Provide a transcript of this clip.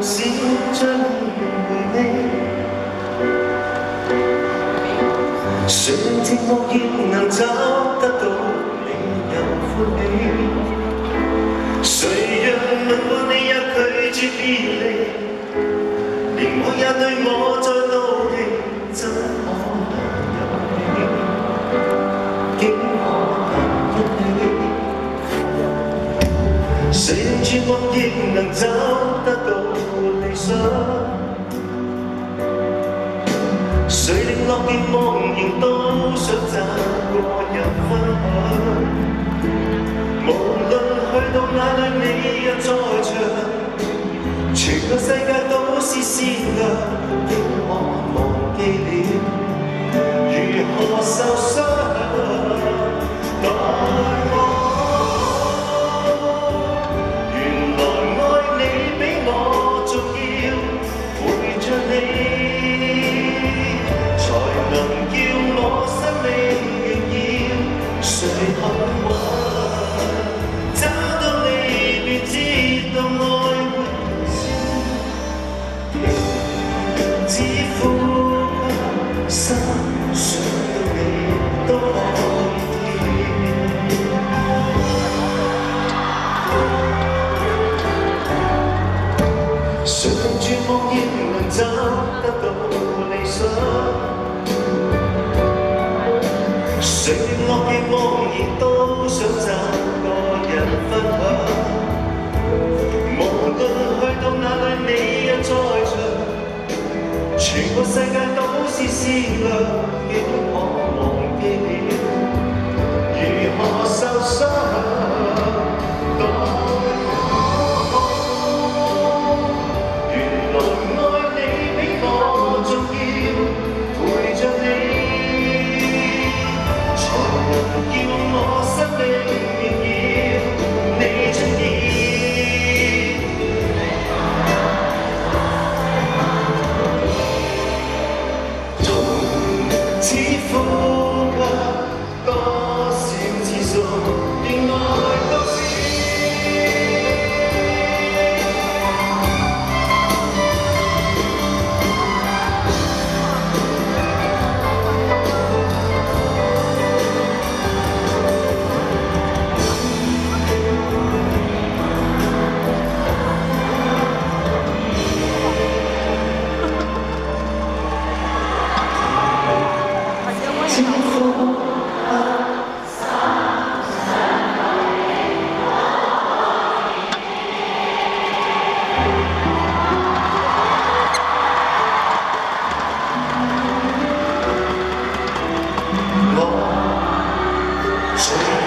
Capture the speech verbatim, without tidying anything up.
閃進回味。誰人寂寞亦能找得到理由歡喜？誰讓吻過你也拒絕別離？連我也對我再努力，怎可能有你？竟可能一起？誰人絕望亦能找得到理想？誰令落葉茫然都想找個人分享？無論去到哪裏，你也在場，全個世界都是善良，竟可忘記了如何受傷。待我，原來愛你比我重要，陪着你。能叫我生命榮耀，誰肯話找到你便知道愛會消，只呼吸心想到你都可以。誰能絕望亦能找得到理想？誰令落葉茫然都想找個人分享？無論去到哪裏，你也在場，全個世界都是善良，竟可忘記了如何受傷。待我，原來愛你比我重要，陪着你。叫我生命榮耀，你出現，從此呼吸多少次數，便愛多少。誰